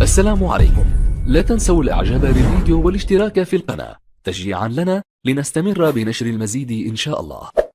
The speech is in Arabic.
السلام عليكم. لا تنسوا الاعجاب بالفيديو والاشتراك في القناة تشجيعا لنا لنستمر بنشر المزيد إن شاء الله.